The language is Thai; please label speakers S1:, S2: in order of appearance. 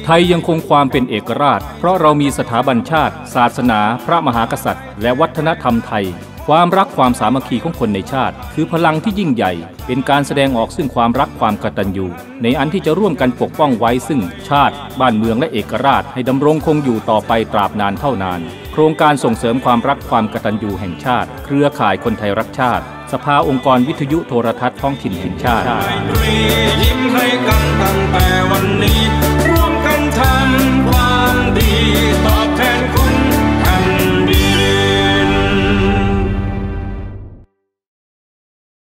S1: ไทยยังคงความเป็นเอกราชเพราะเรามีสถาบันชาติศาสนาพระมหากษัตริย์และวัฒนธรรมไทยความรักความสามัคคีของคนในชาติคือพลังที่ยิ่งใหญ่เป็นการแสดงออกซึ่งความรักความกตัญญูในอันที่จะร่วมกันปกป้องไว้ซึ่งชาติบ้านเมืองและเอกราชให้ดำรงคงอยู่ต่อไปตราบนานเท่านานโครงการส่งเสริมความรักความกตัญญูแห่งชาติเครือข่ายคนไทยรักชาติสภาองค์กรวิทยุโทรทัศน์ท้องถิ่นแห่งชาติ
S2: ยิ้มให้กันตั้งแต่วันนี้